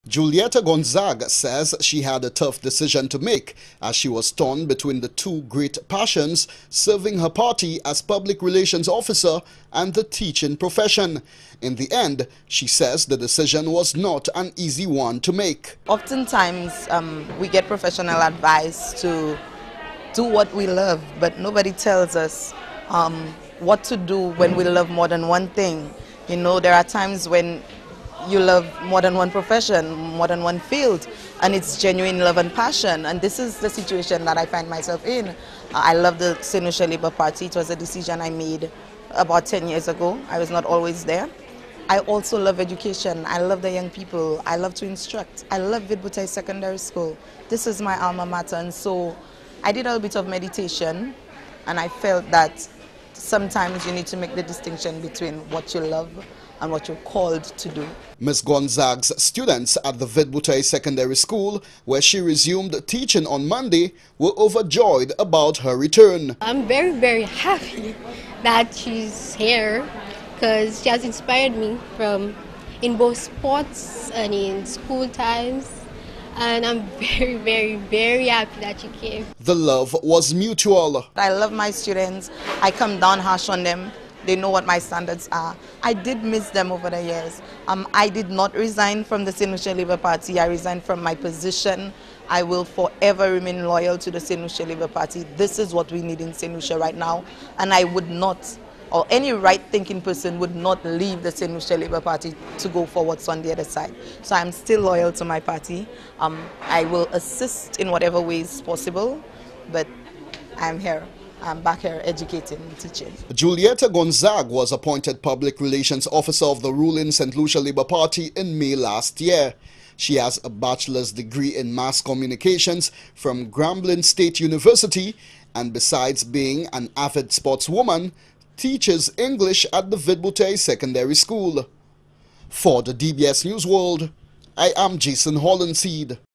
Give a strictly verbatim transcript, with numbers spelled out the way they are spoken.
Julieta Gonzaga says she had a tough decision to make as she was torn between the two great passions, serving her party as public relations officer and the teaching profession. In the end, she says the decision was not an easy one to make. Oftentimes, um, we get professional advice to do what we love, but nobody tells us um, what to do when we love more than one thing. You know, there are times when you love more than one profession, more than one field, and it's genuine love and passion. And this is the situation that I find myself in. Uh, I love the Saint Lucia Labour Party. It was a decision I made about ten years ago. I was not always there. I also love education. I love the young people. I love to instruct. I love Vidbutai Secondary School. This is my alma mater, and so I did a little bit of meditation, and I felt that sometimes you need to make the distinction between what you love and what you're called to do. Miz Gonzaga's students at the Vidbutai Secondary School, where she resumed teaching on Monday, were overjoyed about her return. I'm very, very happy that she's here because she has inspired me from in both sports and in school times. And I'm very, very, very happy that she came. The love was mutual. I love my students. I come down harsh on them. They know what my standards are. I did miss them over the years. Um, I did not resign from the Saint Lucia Labour Party. I resigned from my position. I will forever remain loyal to the Saint Lucia Labour Party. This is what we need in Saint Lucia right now. And I would not, or any right-thinking person would not leave the Saint Lucia Labour Party to go for what's on the other side. So I'm still loyal to my party. Um, I will assist in whatever ways possible, but I'm here. I'm back here educating and teaching. Julieta Gonzaga was appointed Public Relations Officer of the ruling Saint Lucia Labour Party in May last year. She has a bachelor's degree in mass communications from Grambling State University, and besides being an avid sportswoman, teaches English at the Vidbutai Secondary School. For the D B S News World, I am Jason Hullingseed.